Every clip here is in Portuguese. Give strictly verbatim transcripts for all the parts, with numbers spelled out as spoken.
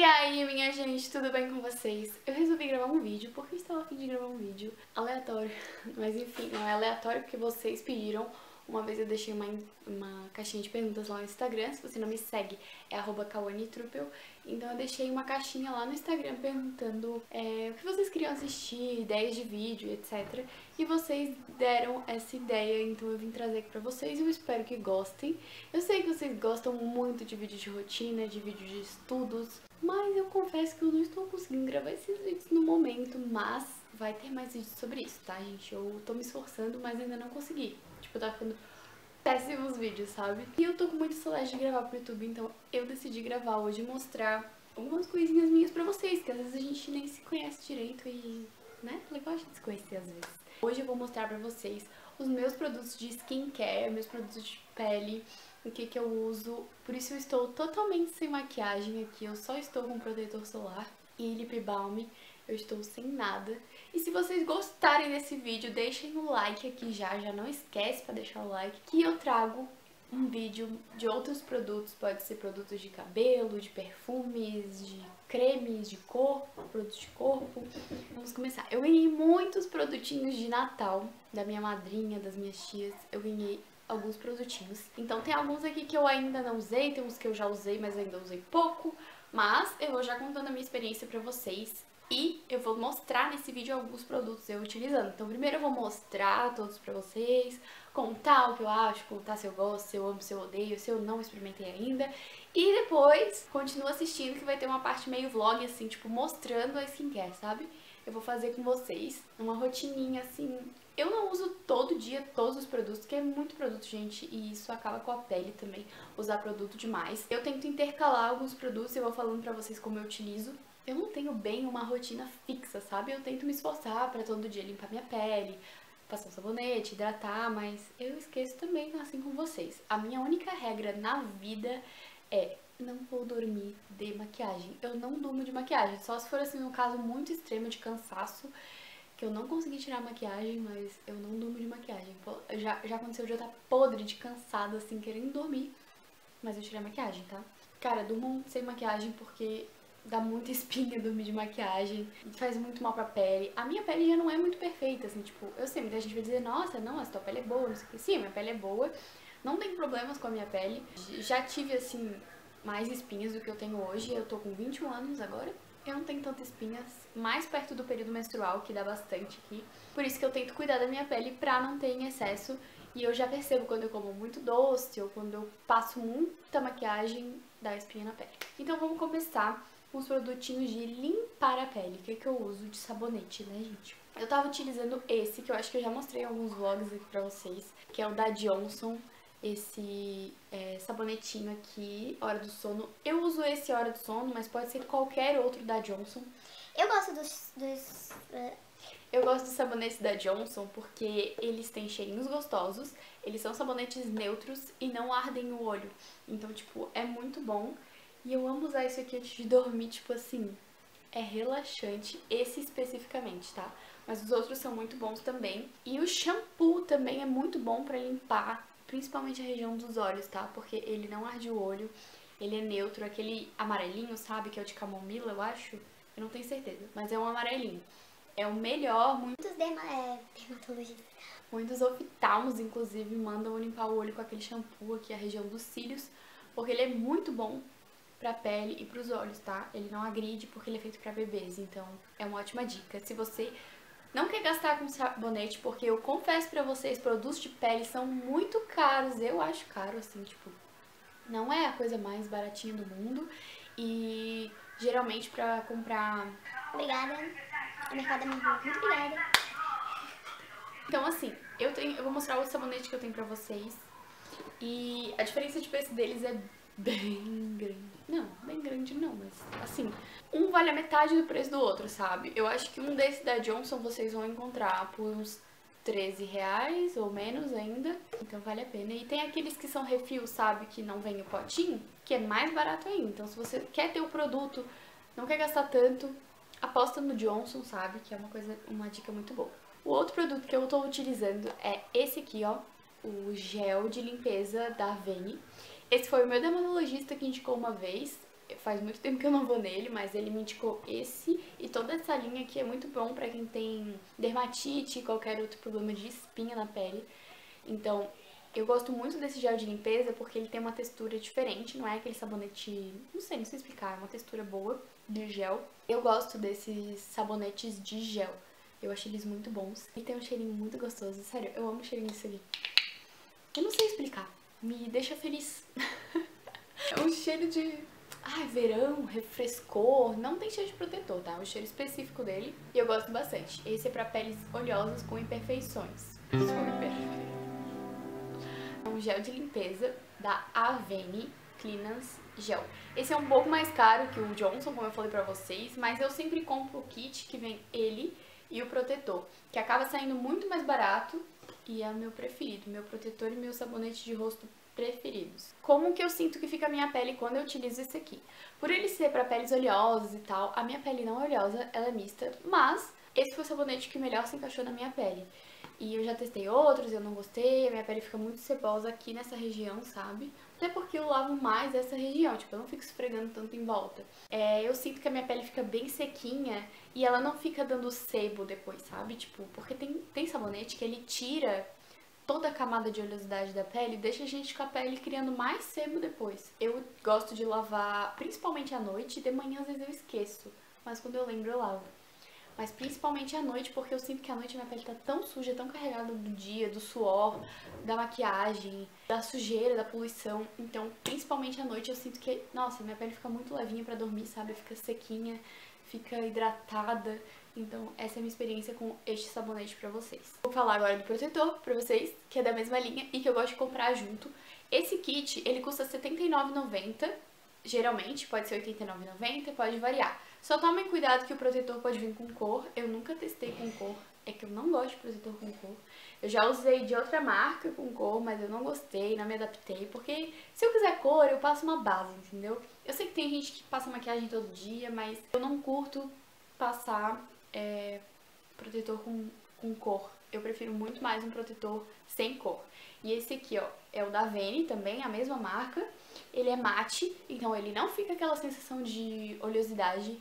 aí, minha gente, tudo bem com vocês? Eu resolvi gravar um vídeo porque eu estava a fim de gravar um vídeo aleatório, mas enfim, não é aleatório porque vocês pediram. Uma vez eu deixei uma, uma caixinha de perguntas lá no Instagram, se você não me segue é arroba kawanitruppel, então eu deixei uma caixinha lá no Instagram perguntando é, o que vocês queriam assistir, ideias de vídeo, etcétera. E vocês deram essa ideia, então eu vim trazer aqui pra vocês e eu espero que gostem. Eu sei que vocês gostam muito de vídeos de rotina, de vídeos de estudos, mas eu confesso que eu não estou conseguindo gravar esses vídeos no momento, mas vai ter mais vídeos sobre isso, tá, gente? Eu tô me esforçando, mas ainda não consegui. Tipo, tá ficando péssimos vídeos, sabe? E eu tô com muita saudade de gravar pro YouTube, então eu decidi gravar hoje e mostrar algumas coisinhas minhas pra vocês, que às vezes a gente nem se conhece direito e, né, legal a gente se conhecer às vezes. Hoje eu vou mostrar pra vocês os meus produtos de skincare, meus produtos de pele, o que que eu uso. Por isso eu estou totalmente sem maquiagem aqui, eu só estou com protetor solar e lip balm. Eu estou sem nada. E se vocês gostarem desse vídeo, deixem o like aqui já, já não esquece pra deixar o like, que eu trago um vídeo de outros produtos, pode ser produtos de cabelo, de perfumes, de cremes de corpo, produtos de corpo. Vamos começar. Eu ganhei muitos produtinhos de Natal, da minha madrinha, das minhas tias, eu ganhei alguns produtinhos. Então tem alguns aqui que eu ainda não usei, tem uns que eu já usei, mas ainda usei pouco, mas eu vou já contando a minha experiência pra vocês. E eu vou mostrar nesse vídeo alguns produtos eu utilizando. Então primeiro eu vou mostrar todos pra vocês, contar o que eu acho, contar se eu gosto, se eu amo, se eu odeio, se eu não experimentei ainda. E depois continua assistindo que vai ter uma parte meio vlog assim, tipo mostrando a skincare, sabe? Eu vou fazer com vocês uma rotininha assim. Eu não uso todo dia todos os produtos, porque é muito produto, gente, e isso acaba com a pele também, usar produto demais. Eu tento intercalar alguns produtos e eu vou falando pra vocês como eu utilizo. Eu não tenho bem uma rotina fixa, sabe? Eu tento me esforçar pra todo dia limpar minha pele, passar um sabonete, hidratar, mas eu esqueço também, assim como vocês. A minha única regra na vida é não vou dormir de maquiagem. Eu não durmo de maquiagem, só se for assim um caso muito extremo de cansaço, que eu não consegui tirar a maquiagem, mas eu não durmo de maquiagem. Pô, já, já aconteceu de eu estar podre de cansada, assim, querendo dormir, mas eu tirei a maquiagem, tá? Cara, durmam sem maquiagem porque dá muita espinha dormir de maquiagem, faz muito mal pra pele. A minha pele já não é muito perfeita, assim, tipo, eu sei, muita gente vai dizer, nossa, não, a sua pele é boa, não sei o que. Sim, a minha pele é boa, não tem problemas com a minha pele. Já tive, assim, mais espinhas do que eu tenho hoje, eu tô com vinte e um anos agora. Eu não tenho tantas espinhas, mais perto do período menstrual, que dá bastante aqui. Por isso que eu tento cuidar da minha pele pra não ter em excesso. E eu já percebo quando eu como muito doce ou quando eu passo muita maquiagem, dá espinha na pele. Então vamos começar com os produtinhos de limpar a pele. O que, que eu uso de sabonete, né, gente? Eu tava utilizando esse, que eu acho que eu já mostrei em alguns vlogs aqui pra vocês, que é o da Johnson. Esse é, sabonetinho aqui, Hora do Sono. Eu uso esse Hora do Sono, mas pode ser qualquer outro da Johnson. Eu gosto dos... dos uh... Eu gosto dos sabonetes da Johnson porque eles têm cheirinhos gostosos, eles são sabonetes neutros e não ardem o olho. Então, tipo, é muito bom. E eu amo usar isso aqui antes de dormir, tipo assim, é relaxante, esse especificamente, tá? Mas os outros são muito bons também. E o shampoo também é muito bom pra limpar, principalmente a região dos olhos, tá? Porque ele não arde o olho, ele é neutro, aquele amarelinho, sabe? Que é o de camomila, eu acho. Eu não tenho certeza, mas é um amarelinho. É o melhor. Muitos derma é, dermatologistas. Muitos oftalmos, inclusive, mandam limpar o olho com aquele shampoo aqui, a região dos cílios, porque ele é muito bom pra pele e pros olhos, tá? Ele não agride porque ele é feito pra bebês, então é uma ótima dica. Se você não quer gastar com sabonete, porque eu confesso pra vocês, produtos de pele são muito caros, eu acho caro, assim, tipo, não é a coisa mais baratinha do mundo, e geralmente pra comprar... Obrigada, a mercado é muito, muito obrigada. Então assim, eu, tenho, eu vou mostrar o sabonete que eu tenho pra vocês, e a diferença de preço deles é bem grande. Não, bem grande não, mas assim, um vale a metade do preço do outro, sabe? Eu acho que um desse da Johnson vocês vão encontrar por uns treze reais ou menos ainda, então vale a pena. E tem aqueles que são refil, sabe? Que não vem o potinho, que é mais barato ainda. Então se você quer ter o produto, não quer gastar tanto, aposta no Johnson, sabe? Que é uma coisa, uma dica muito boa. O outro produto que eu tô utilizando é esse aqui, ó, o gel de limpeza da Avene. Esse foi o meu dermatologista que indicou uma vez. faz muito tempo que eu não vou nele, mas ele me indicou esse e toda essa linha aqui é muito bom pra quem tem dermatite e qualquer outro problema de espinha na pele. Então, eu gosto muito desse gel de limpeza porque ele tem uma textura diferente, não é aquele sabonete, não sei, não sei explicar, é uma textura boa de gel. Eu gosto desses sabonetes de gel, eu acho eles muito bons. E tem um cheirinho muito gostoso, sério, eu amo o cheirinho disso aqui. Eu não sei explicar, me deixa feliz. É um cheiro de, ai, verão, refrescor, não tem cheiro de protetor, tá? É um cheiro específico dele e eu gosto bastante. Esse é pra peles oleosas com imperfeições. Sou imperfeita. É um gel de limpeza da Avene Cleanance Gel. Esse é um pouco mais caro que o Johnson, como eu falei pra vocês, mas eu sempre compro o kit que vem ele e o protetor, que acaba saindo muito mais barato e é o meu preferido, meu protetor e meu sabonete de rosto preferidos. Como que eu sinto que fica a minha pele quando eu utilizo esse aqui? Por ele ser pra peles oleosas e tal, a minha pele não é oleosa, ela é mista, mas esse foi o sabonete que melhor se encaixou na minha pele. E eu já testei outros, eu não gostei, a minha pele fica muito cebosa aqui nessa região, sabe? Até porque eu lavo mais essa região, tipo, eu não fico esfregando tanto em volta. É, eu sinto que a minha pele fica bem sequinha e ela não fica dando sebo depois, sabe? Tipo, porque tem, tem sabonete que ele tira toda a camada de oleosidade da pele e deixa a gente com a pele criando mais sebo depois. Eu gosto de lavar principalmente à noite, de manhã às vezes eu esqueço, mas quando eu lembro eu lavo. Mas principalmente à noite, porque eu sinto que à noite minha pele tá tão suja, tão carregada do dia, do suor, da maquiagem, da sujeira, da poluição. Então, principalmente à noite eu sinto que, nossa, minha pele fica muito levinha pra dormir, sabe? Fica sequinha, fica hidratada. Então, essa é a minha experiência com este sabonete pra vocês. Vou falar agora do protetor pra vocês, que é da mesma linha e que eu gosto de comprar junto. Esse kit, ele custa setenta e nove reais e noventa centavos. Geralmente, pode ser oitenta e nove reais e noventa centavos, pode variar. Só tomem cuidado que o protetor pode vir com cor. Eu nunca testei com cor, é que eu não gosto de protetor com cor. Eu já usei de outra marca com cor, mas eu não gostei, não me adaptei. Porque se eu quiser cor, eu passo uma base, entendeu? Eu sei que tem gente que passa maquiagem todo dia, mas eu não curto passar é, protetor com, com cor. Eu prefiro muito mais um protetor sem cor. E esse aqui, ó, é o da Avene também, a mesma marca. Ele é mate, então ele não fica aquela sensação de oleosidade.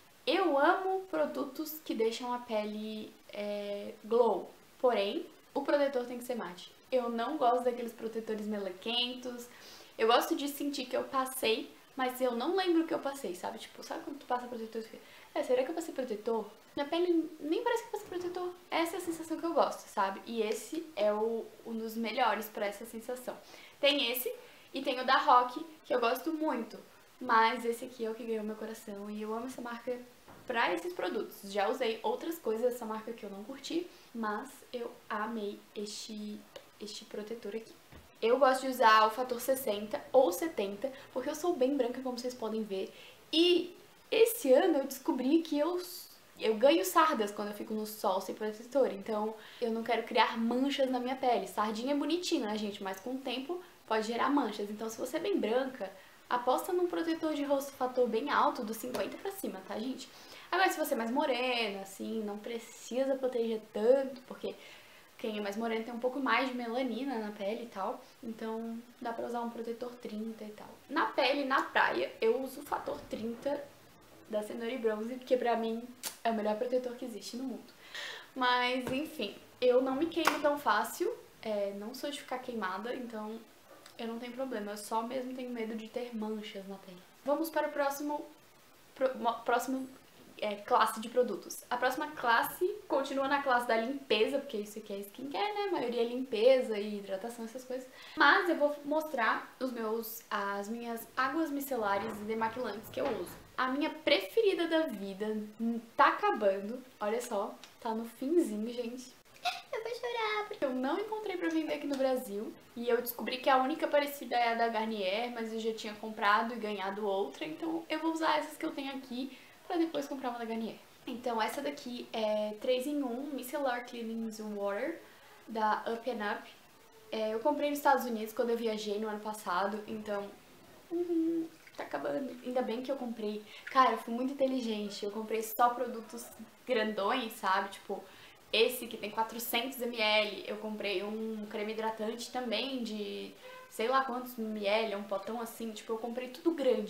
Eu amo produtos que deixam a pele é, glow, porém, o protetor tem que ser mate. Eu não gosto daqueles protetores melequentos. Eu gosto de sentir que eu passei, mas eu não lembro o que eu passei, sabe? Tipo, sabe quando tu passa protetor e fica, é, será que eu passei protetor? Minha pele nem parece que eu passei protetor. Essa é a sensação que eu gosto, sabe? E esse é o, um dos melhores pra essa sensação. Tem esse e tem o da Rock, que eu gosto muito. Mas esse aqui é o que ganhou meu coração e eu amo essa marca pra esses produtos. Já usei outras coisas dessa marca que eu não curti, mas eu amei este, este protetor aqui. Eu gosto de usar o fator sessenta ou setenta, porque eu sou bem branca, como vocês podem ver. E esse ano eu descobri que eu, eu ganho sardas quando eu fico no sol sem protetor. Então eu não quero criar manchas na minha pele. Sardinha é bonitinha, né, gente? Mas com o tempo pode gerar manchas. Então se você é bem branca, aposta num protetor de rosto fator bem alto, dos cinquenta pra cima, tá, gente? Agora, se você é mais morena, assim, não precisa proteger tanto, porque quem é mais moreno tem um pouco mais de melanina na pele e tal, então dá pra usar um protetor trinta e tal. Na pele, na praia, eu uso o fator trinta da Cenoura Bronze, porque pra mim é o melhor protetor que existe no mundo. Mas, enfim, eu não me queimo tão fácil, é, não sou de ficar queimada, então eu não tenho problema, eu só mesmo tenho medo de ter manchas na pele. Vamos para o próximo, pro, próximo é, classe de produtos. A próxima classe continua na classe da limpeza, porque isso aqui é skincare, né? A maioria é limpeza e hidratação, essas coisas. Mas eu vou mostrar os meus, as minhas águas micelares e demaquilantes que eu uso. A minha preferida da vida tá acabando, olha só, tá no finzinho, gente. Eu vou chorar. Eu não encontrei pra vender aqui no Brasil e eu descobri que a única parecida é a da Garnier, mas eu já tinha comprado e ganhado outra, então eu vou usar essas que eu tenho aqui pra depois comprar uma da Garnier. Então essa daqui é três em um Micellar Cleaning Water da Up and Up. É, eu comprei nos Estados Unidos quando eu viajei no ano passado, então uhum, tá acabando. Ainda bem que eu comprei. Cara, eu fui muito inteligente, eu comprei só produtos grandões, sabe? Tipo, esse que tem quatrocentos mililitros, eu comprei um creme hidratante também de sei lá quantos mililitros, um potão assim, tipo, eu comprei tudo grande.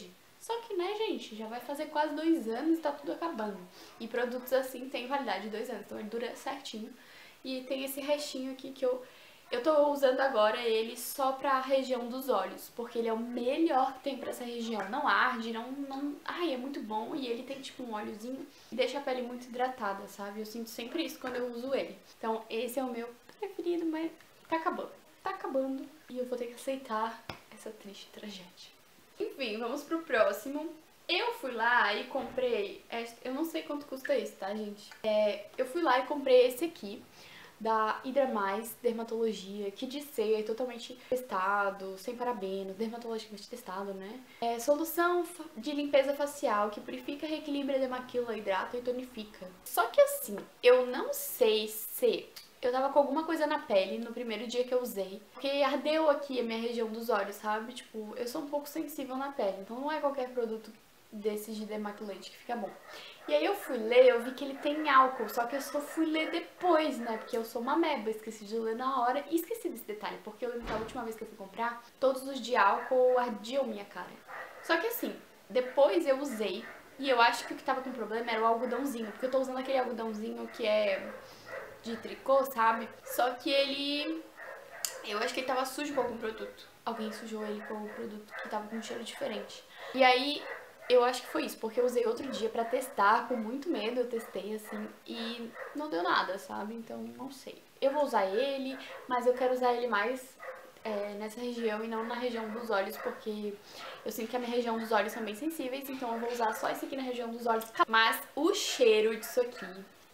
Só que, né, gente, já vai fazer quase dois anos e tá tudo acabando. E produtos assim tem validade de dois anos, então ele dura certinho. E tem esse restinho aqui que eu... Eu tô usando agora ele só pra região dos olhos, porque ele é o melhor que tem pra essa região. Não arde, não... não... Ai, é muito bom e ele tem tipo um óleozinho que deixa a pele muito hidratada, sabe? Eu sinto sempre isso quando eu uso ele. Então esse é o meu preferido, mas tá acabando. Tá acabando e eu vou ter que aceitar essa triste tragédia. Enfim, vamos pro próximo. Eu fui lá e comprei... Eu não sei quanto custa esse, tá, gente? É, eu fui lá e comprei esse aqui, da Hydra Mais Dermatologia, que de ser totalmente testado, sem parabenos, dermatologicamente testado, né? É solução de limpeza facial que purifica, reequilibra, demaquila, hidrata e tonifica. Só que assim, eu não sei se eu tava com alguma coisa na pele no primeiro dia que eu usei, porque ardeu aqui a minha região dos olhos, sabe? Tipo, eu sou um pouco sensível na pele, então não é qualquer produto desses de demaquilante que fica bom. E aí eu fui ler, eu vi que ele tem álcool, só que eu só fui ler depois, né? Porque eu sou uma meba, esqueci de ler na hora e esqueci desse detalhe, porque eu lembro que a última vez que eu fui comprar, todos os de álcool ardiam minha cara. Só que assim, depois eu usei e eu acho que o que tava com problema era o algodãozinho, porque eu tô usando aquele algodãozinho que é de tricô, sabe? Só que ele... eu acho que ele tava sujo com algum produto. Alguém sujou ele com o produto que tava com um cheiro diferente. E aí... eu acho que foi isso, porque eu usei outro dia pra testar, com muito medo, eu testei assim, e não deu nada, sabe? Então, não sei. Eu vou usar ele, mas eu quero usar ele mais é, nessa região e não na região dos olhos, porque eu sinto que a minha região dos olhos são bem sensíveis, então eu vou usar só esse aqui na região dos olhos. Mas o cheiro disso aqui...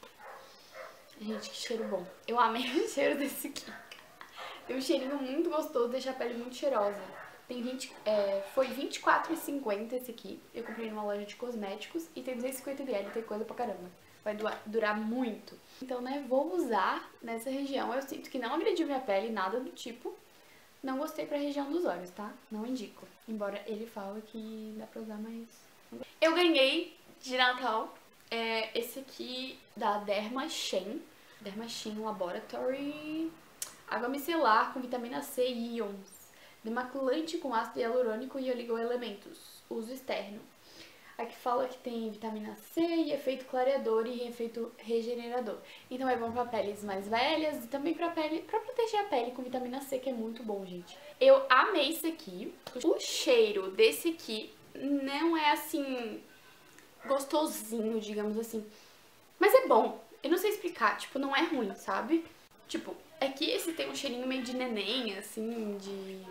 gente, que cheiro bom. Eu amei o cheiro desse aqui. Tem um cheirinho muito gostoso, deixa a pele muito cheirosa. Tem vinte, é, foi vinte e quatro reais e cinquenta centavos esse aqui. Eu comprei numa loja de cosméticos e tem duzentos e cinquenta mililitros, tem coisa pra caramba. Vai durar muito. Então, né, vou usar nessa região. Eu sinto que não agrediu minha pele, nada do tipo. Não gostei pra região dos olhos, tá? Não indico. Embora ele fale que dá pra usar, mas... eu ganhei de Natal é, esse aqui da Dermashine. Dermashine Laboratory. Água micelar com vitamina C e íons. Demaculante com ácido hialurônico e oligoelementos. Uso externo. Aqui fala que tem vitamina C e efeito clareador e efeito regenerador. Então é bom para peles mais velhas e também para pele, para proteger a pele com vitamina C, que é muito bom, gente. Eu amei esse aqui. O cheiro desse aqui não é assim gostosinho, digamos assim. Mas é bom. Eu não sei explicar, tipo, não é ruim, sabe? Tipo, é que esse tem um cheirinho meio de neném, assim, de...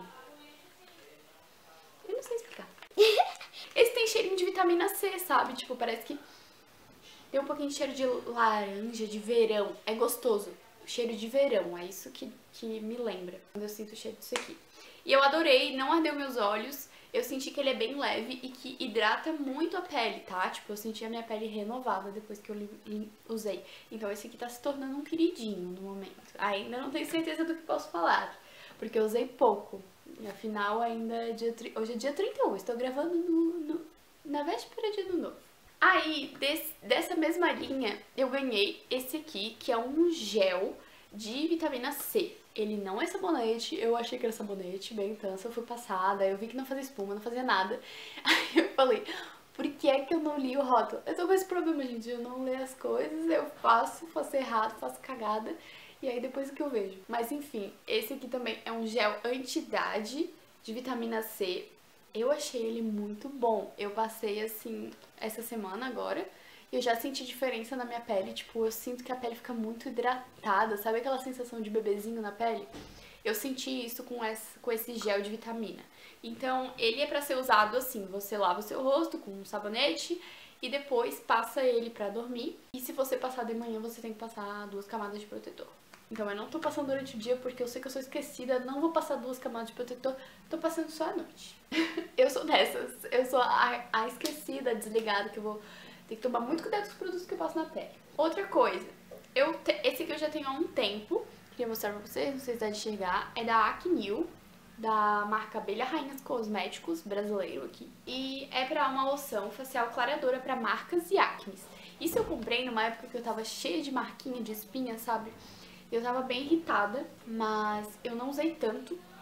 eu não sei explicar. Esse tem cheirinho de vitamina C, sabe? Tipo, parece que tem um pouquinho de cheiro de laranja, de verão. É gostoso. Cheiro de verão, é isso que, que me lembra quando eu sinto o cheiro disso aqui. E eu adorei, não ardeu meus olhos. Eu senti que ele é bem leve e que hidrata muito a pele, tá? Tipo, eu senti a minha pele renovada depois que eu usei. Então esse aqui tá se tornando um queridinho no momento. Ainda não tenho certeza do que posso falar, porque eu usei pouco. Afinal, ainda é dia... hoje é dia trinta e um, estou gravando no, no, na véspera de ano novo. Aí, desse, dessa mesma linha, eu ganhei esse aqui, que é um gel de vitamina C. Ele não é sabonete, eu achei que era sabonete, bem intenso, eu fui passada, eu vi que não fazia espuma, não fazia nada. Aí eu falei, por que é que eu não li o rótulo? Eu tô com esse problema, gente, eu não leio as coisas, eu faço, faço errado, faço cagada, e aí depois que eu vejo. Mas enfim, esse aqui também é um gel anti-idade de vitamina C. Eu achei ele muito bom. Eu passei assim, essa semana agora, e eu já senti diferença na minha pele, tipo, eu sinto que a pele fica muito hidratada, sabe aquela sensação de bebezinho na pele? Eu senti isso com esse, com esse gel de vitamina. Então, ele é pra ser usado assim, você lava o seu rosto com um sabonete e depois passa ele pra dormir. E se você passar de manhã, você tem que passar duas camadas de protetor. Então, eu não tô passando durante o dia porque eu sei que eu sou esquecida, não vou passar duas camadas de protetor, tô passando só à noite. Eu sou dessas, eu sou a, a esquecida, a desligada, que eu vou... tem que tomar muito cuidado com os produtos que eu passo na pele. Outra coisa, eu te... esse aqui eu já tenho há um tempo, queria mostrar pra vocês, não sei se dá de enxergar, é da Acnil, da marca Abelha Rainhas Cosméticos, brasileiro aqui. E é pra uma loção facial clareadora pra marcas e acnes. Isso eu comprei numa época que eu tava cheia de marquinha, de espinha, sabe? Eu tava bem irritada, mas eu não usei tanto.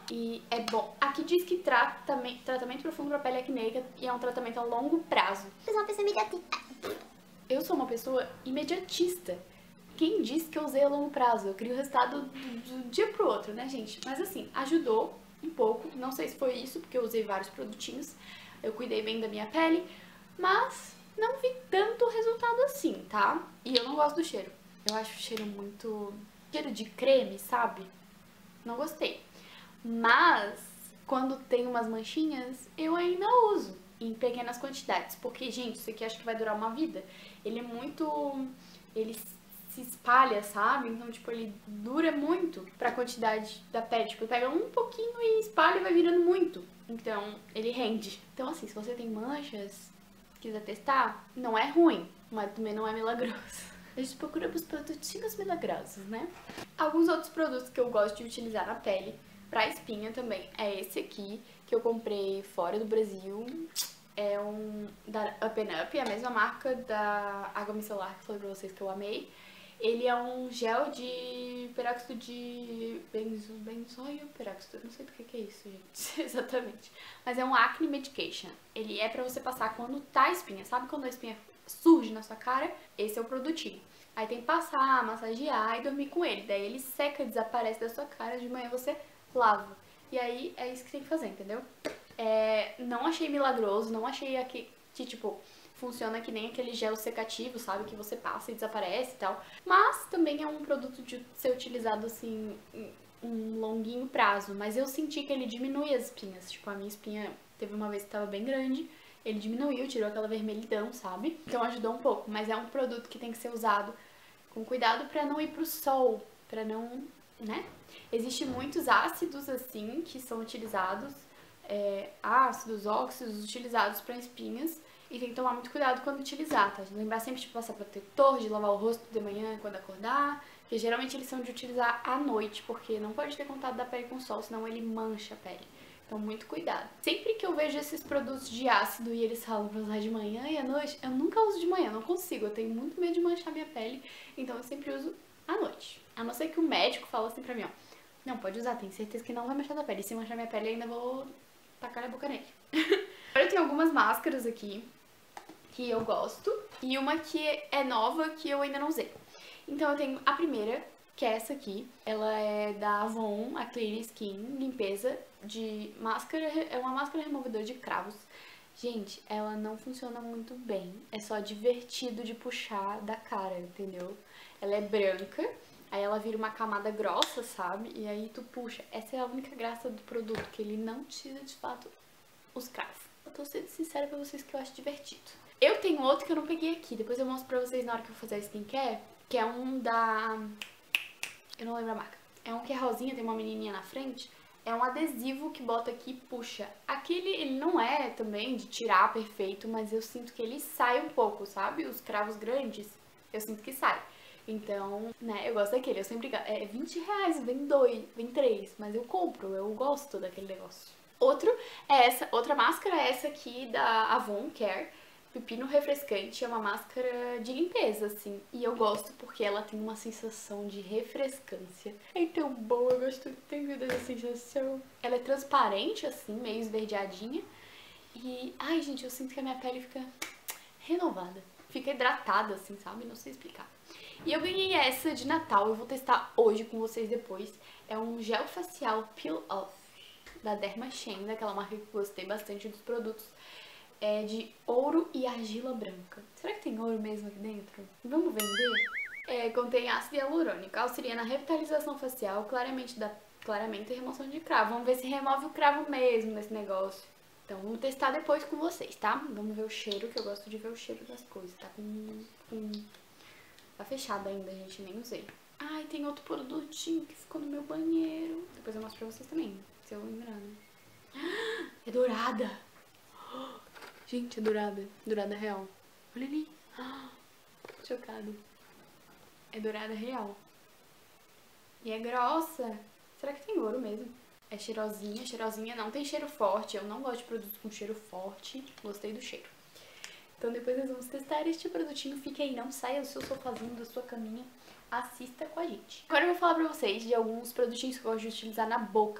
E é bom. Aqui diz que tratamento, tratamento profundo pra pele acneica e é um tratamento a longo prazo. Eu sou uma pessoa imediatista. Eu sou uma pessoa imediatista. Quem disse que eu usei a longo prazo? Eu crio o resultado do, do dia pro outro, né, gente? Mas assim, ajudou um pouco. Não sei se foi isso, porque eu usei vários produtinhos. Eu cuidei bem da minha pele, mas não vi tanto resultado assim, tá? E eu não gosto do cheiro. Eu acho o cheiro muito... cheiro de creme, sabe? Não gostei. Mas, quando tem umas manchinhas, eu ainda uso em pequenas quantidades. Porque, gente, isso aqui acho que vai durar uma vida. Ele é muito... ele se espalha, sabe? Então, tipo, ele dura muito pra quantidade da pele. Tipo, pega um pouquinho e espalha e vai virando muito. Então, ele rende. Então, assim, se você tem manchas, quiser testar, não é ruim, mas também não é milagroso. A gente procura os produtinhos milagrosos, né? Alguns outros produtos que eu gosto de utilizar na pele, pra espinha também, é esse aqui, que eu comprei fora do Brasil. É um da Up and Up, a mesma marca da água micelar que eu falei pra vocês que eu amei. Ele é um gel de peróxido de benzo, benzoio peróxido, não sei do que que é isso, gente, exatamente. Mas é um acne medication. Ele é pra você passar quando tá a espinha, sabe quando a espinha surge na sua cara? Esse é o produtinho. Aí tem que passar, massagear e dormir com ele. Daí ele seca, desaparece da sua cara, de manhã você lava. E aí é isso que tem que fazer, entendeu? É, não achei milagroso, não achei aqui que, tipo, funciona que nem aquele gel secativo, sabe? Que você passa e desaparece e tal. Mas também é um produto de ser utilizado, assim, em um longuinho prazo. Mas eu senti que ele diminui as espinhas. Tipo, a minha espinha teve uma vez que tava bem grande, ele diminuiu, tirou aquela vermelhidão, sabe? Então ajudou um pouco. Mas é um produto que tem que ser usado com cuidado pra não ir pro sol, pra não, né? Existem muitos ácidos, assim, que são utilizados, é, ácidos, óxidos, utilizados pra espinhas. E tem que tomar muito cuidado quando utilizar, tá? Lembrar sempre de passar protetor, de lavar o rosto de manhã quando acordar. Porque geralmente eles são de utilizar à noite, porque não pode ter contato da pele com o sol, senão ele mancha a pele. Então muito cuidado. Sempre que eu vejo esses produtos de ácido e eles falam pra usar de manhã e à noite, eu nunca uso de manhã, não consigo. Eu tenho muito medo de manchar minha pele, então eu sempre uso à noite. A não ser que o médico fala assim pra mim, ó, não, pode usar, tenho certeza que não vai manchar da pele. E se manchar minha pele, eu ainda vou tacar a boca nele. Agora eu tenho algumas máscaras aqui que eu gosto e uma que é nova que eu ainda não usei. Então eu tenho a primeira, que é essa aqui. Ela é da Avon, a Clear Skin, limpeza de máscara, é uma máscara removedora de cravos. Gente, ela não funciona muito bem, é só divertido de puxar da cara, entendeu? Ela é branca, aí ela vira uma camada grossa, sabe? E aí tu puxa. Essa é a única graça do produto, que ele não tira de fato os cravos. Eu tô sendo sincera pra vocês que eu acho divertido. Eu tenho outro que eu não peguei aqui, depois eu mostro pra vocês na hora que eu for fazer a skincare, que é um da... eu não lembro a marca. É um que é rosinha, tem uma menininha na frente. É um adesivo que bota aqui e puxa. Aquele, ele não é também de tirar perfeito, mas eu sinto que ele sai um pouco, sabe? Os cravos grandes, eu sinto que sai. Então, né, eu gosto daquele. Eu sempre... é vinte reais, vem dois, vem três, mas eu compro, eu gosto daquele negócio. Outro é essa, outra máscara é essa aqui da Avon Care. Pepino refrescante, é uma máscara de limpeza, assim. E eu gosto porque ela tem uma sensação de refrescância. É tão boa, eu gosto tanto dessa sensação. Ela é transparente, assim, meio esverdeadinha. E, ai, gente, eu sinto que a minha pele fica renovada. Fica hidratada, assim, sabe? Não sei explicar. E eu ganhei essa de Natal, eu vou testar hoje com vocês depois. É um gel facial Peel Off, da Derma Shane, daquela marca que eu gostei bastante dos produtos. É de ouro e argila branca. Será que tem ouro mesmo aqui dentro? Vamos vender? É, contém ácido hialurônico, auxilia na revitalização facial, claramente dá clareamento e remoção de cravo. Vamos ver se remove o cravo mesmo nesse negócio. Então vamos testar depois com vocês, tá? Vamos ver o cheiro, que eu gosto de ver o cheiro das coisas. Tá com... com... tá fechado ainda, gente, nem usei. Ai, tem outro produtinho que ficou no meu banheiro. Depois eu mostro pra vocês também, se eu lembrar, né? É dourada! Gente, é dourada. Dourada real. Olha ali. Chocado. É dourada real. E é grossa. Será que tem ouro mesmo? É cheirosinha. Cheirosinha não tem cheiro forte. Eu não gosto de produtos com cheiro forte. Gostei do cheiro. Então depois nós vamos testar este produtinho. Fique aí, não saia do seu sofazinho, da sua caminha. Assista com a gente. Agora eu vou falar pra vocês de alguns produtinhos que eu gosto de utilizar na boca.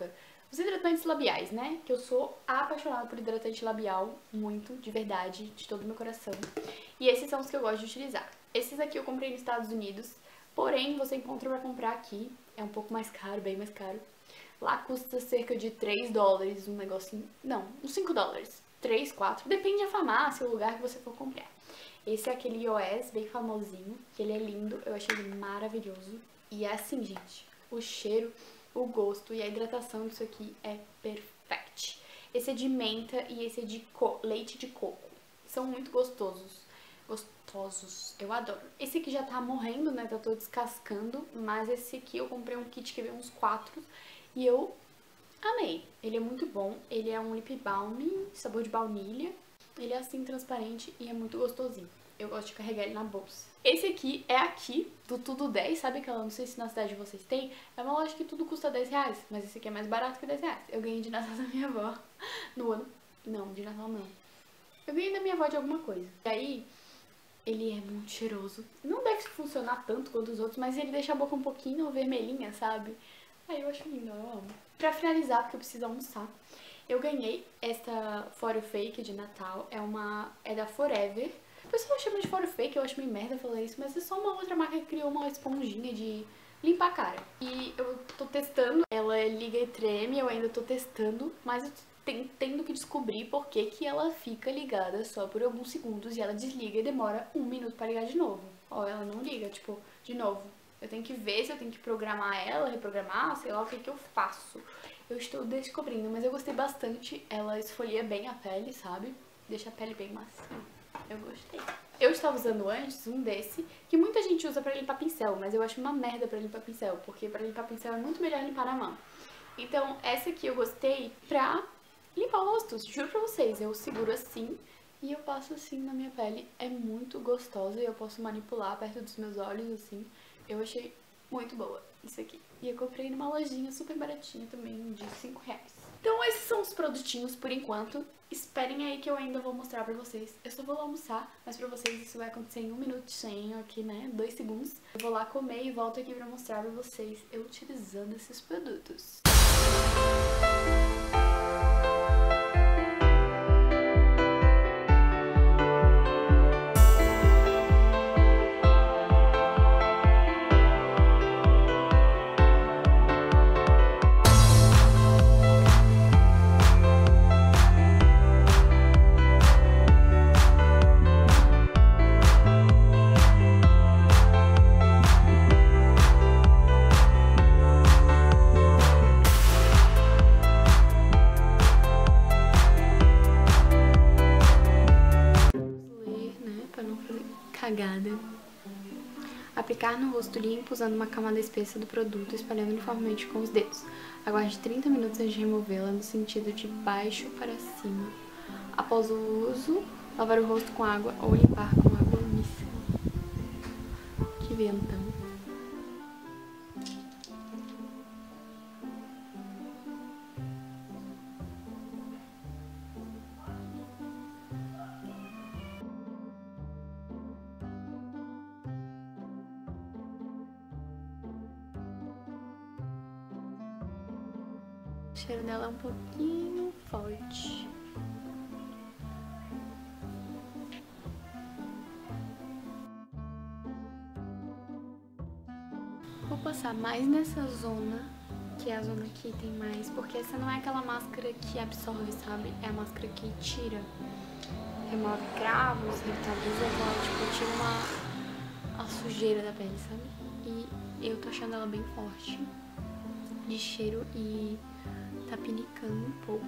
Os hidratantes labiais, né? Que eu sou apaixonada por hidratante labial, muito, de verdade, de todo o meu coração. E esses são os que eu gosto de utilizar. Esses aqui eu comprei nos Estados Unidos, porém você encontra pra comprar aqui, é um pouco mais caro, bem mais caro. Lá custa cerca de três dólares, um negocinho, não, uns cinco dólares, três, quatro, depende da farmácia, o lugar que você for comprar. Esse é aquele I O S, bem famosinho, que ele é lindo, eu achei ele maravilhoso. E é assim, gente, o cheiro, o gosto e a hidratação disso aqui é perfect. Esse é de menta e esse é de leite de coco. São muito gostosos. Gostosos, eu adoro. Esse aqui já tá morrendo, né, tá todo descascando, mas esse aqui eu comprei um kit que veio uns quatro e eu amei. Ele é muito bom, ele é um lip balm, sabor de baunilha. Ele é assim, transparente e é muito gostosinho. Eu gosto de carregar ele na bolsa. Esse aqui é aqui, do Tudo dez, sabe aquela, não sei se na cidade de vocês tem, é uma loja que tudo custa dez reais, mas esse aqui é mais barato que dez reais. Eu ganhei de Natal da minha avó no ano... Não, de Natal não. Eu ganhei da minha avó de alguma coisa. E aí, ele é muito cheiroso. Não deve funcionar tanto quanto os outros, mas ele deixa a boca um pouquinho vermelhinha, sabe? Aí eu acho lindo, eu amo. Pra finalizar, porque eu preciso almoçar, eu ganhei essa Foro Fake de Natal, é uma é da Forever. O pessoal chama de Foro Fake, eu acho meio merda falar isso, mas é só uma outra marca que criou uma esponjinha de limpar a cara. E eu tô testando, ela liga e treme, eu ainda tô testando, mas eu tô tendo que descobrir por que que ela fica ligada só por alguns segundos e ela desliga e demora um minuto pra ligar de novo. Ó, ela não liga, tipo, de novo. Eu tenho que ver se eu tenho que programar ela, reprogramar, sei lá o que que eu faço. Eu estou descobrindo, mas eu gostei bastante. Ela esfolia bem a pele, sabe? Deixa a pele bem macia. Eu gostei. Eu estava usando antes um desse, que muita gente usa pra limpar pincel, mas eu acho uma merda pra limpar pincel, porque pra limpar pincel é muito melhor limpar na mão. Então, essa aqui eu gostei pra limpar o rosto, juro pra vocês. Eu seguro assim e eu passo assim na minha pele. É muito gostosa e eu posso manipular perto dos meus olhos, assim. Eu achei muito boa isso aqui. E eu comprei numa lojinha super baratinha também, de cinco reais. Então esses são os produtinhos por enquanto. Esperem aí que eu ainda vou mostrar pra vocês. Eu só vou lá almoçar, mas pra vocês isso vai acontecer em um minutinho aqui, né? Dois segundos. Eu vou lá comer e volto aqui pra mostrar pra vocês eu utilizando esses produtos. Cagada. Aplicar no rosto limpo usando uma camada espessa do produto, espalhando uniformemente com os dedos. Aguarde trinta minutos antes de removê-la no sentido de baixo para cima. Após o uso, lavar o rosto com água ou limpar com água míscula. Que ventão. O cheiro dela é um pouquinho forte. Vou passar mais nessa zona, que é a zona que tem mais, porque essa não é aquela máscara que absorve, sabe? É a máscara que tira, remove cravos, revitaliza, ela tipo, tira uma, a sujeira da pele, sabe? E eu tô achando ela bem forte de cheiro e tá pinicando um pouco.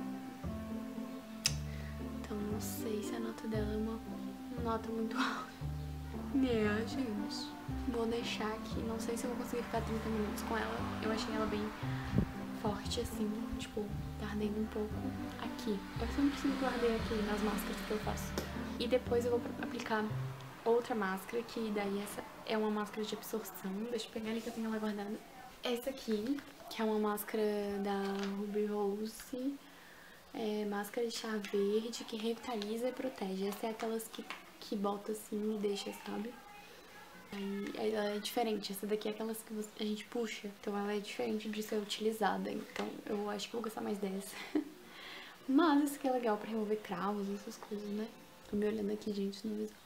Então não sei se a nota dela é uma nota muito alta. É, gente. Vou deixar aqui. Não sei se eu vou conseguir ficar trinta minutos com ela. Eu achei ela bem forte, assim. Tipo, tá ardendo um pouco aqui. Eu sempre sinto arder aqui nas máscaras que eu faço. E depois eu vou aplicar outra máscara, que daí essa é uma máscara de absorção. Deixa eu pegar ali que eu tenho ela guardada. Essa aqui, que é uma máscara da Ruby Rose, é máscara de chá verde que revitaliza e protege. Essa é aquelas que, que bota assim e deixa, sabe? Aí, aí ela é diferente, essa daqui é aquelas que você- a gente puxa, então ela é diferente de ser utilizada, então eu acho que eu vou gostar mais dessa. Mas esse aqui é legal pra remover cravos, essas coisas, né? Tô me olhando aqui, gente, no visual.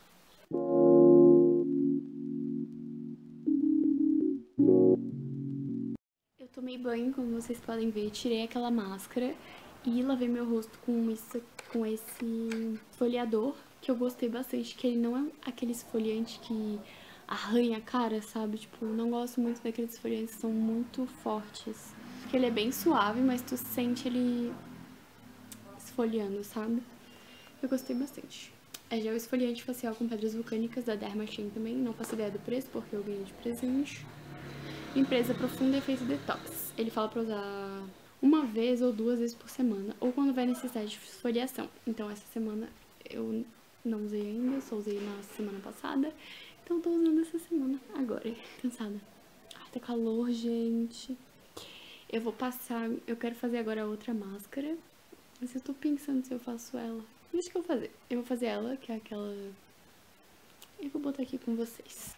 Eu tomei banho, como vocês podem ver, tirei aquela máscara e lavei meu rosto com, isso, com esse esfoliador, que eu gostei bastante, que ele não é aquele esfoliante que arranha a cara, sabe? Tipo, não gosto muito daqueles esfoliantes que são muito fortes. Porque ele é bem suave, mas tu sente ele esfoliando, sabe? Eu gostei bastante. É gel esfoliante facial com pedras vulcânicas da Dermachen também. Não faço ideia do preço, porque eu ganhei de presente. Empresa Profunda Efeito Detox. Ele fala pra usar uma vez ou duas vezes por semana, ou quando vai necessidade de esfoliação. Então essa semana eu não usei ainda, só usei na semana passada. Então tô usando essa semana agora, cansada. Ai, tá calor, gente. Eu vou passar, eu quero fazer agora outra máscara, mas eu tô pensando se eu faço ela. Deixa que eu vou fazer. Eu vou fazer ela, que é aquela... Eu vou botar aqui com vocês.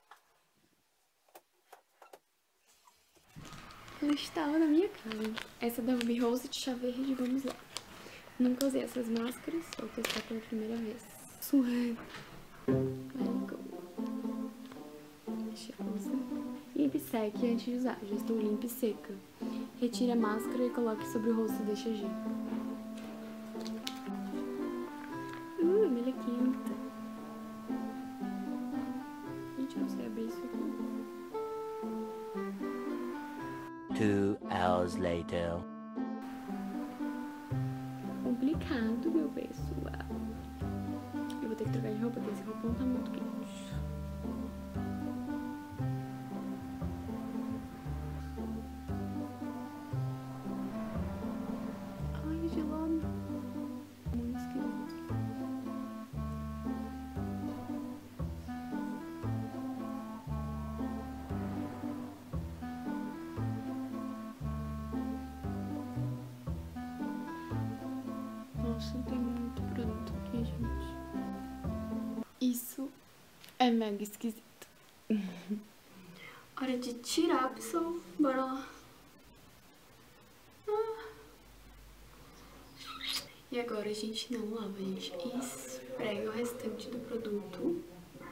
Ela estava na minha cara. Essa da Ruby Rose de chá verde, vamos lá. Nunca usei essas máscaras, vou testar pela primeira vez. Suando. Let go. Deixa eu usar. Limpe e seque antes de usar. Já estou limpa e seca. Retire a máscara e coloque sobre o rosto e deixa agir. Uh, melequenta. Gente, eu não sei abrir isso aqui. Two hours later. Complicado, meu pessoal. Eu vou ter que trocar de roupa, porque esse roupão tá muito quente. Ai, gelado. Muito esquisito. Nossa, tem muito produto aqui, gente. Isso é mega esquisito. Hora de tirar, pessoal. Bora lá. Ah. E agora a gente não lava, a gente esfrega o restante do produto.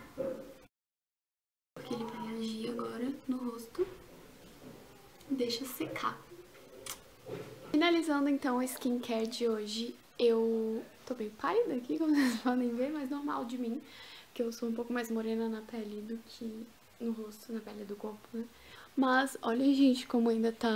Porque ele vai agir agora no rosto. Deixa secar. Finalizando então o skincare de hoje, eu tô bem pálida aqui, como vocês podem ver, mas normal de mim, porque eu sou um pouco mais morena na pele do que no rosto, na pele do corpo, né? Mas olha, gente, como ainda tá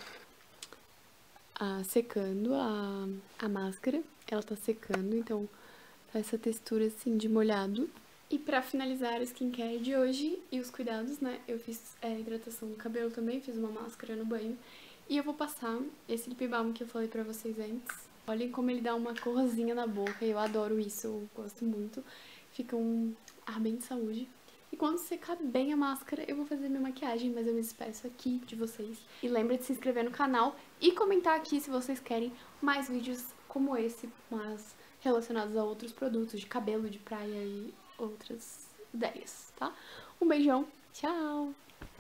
ah, secando a, a máscara, ela tá secando, então tá essa textura assim de molhado. E pra finalizar o skincare de hoje e os cuidados, né, eu fiz é, hidratação do cabelo também, fiz uma máscara no banho. E eu vou passar esse lip balm que eu falei pra vocês antes. Olhem como ele dá uma corzinha na boca, eu adoro isso, eu gosto muito. Fica um ar bem de saúde. E quando secar bem a máscara, eu vou fazer minha maquiagem, mas eu me despeço aqui de vocês. E lembra de se inscrever no canal e comentar aqui se vocês querem mais vídeos como esse, mas relacionados a outros produtos de cabelo, de praia e outras ideias, tá? Um beijão, tchau!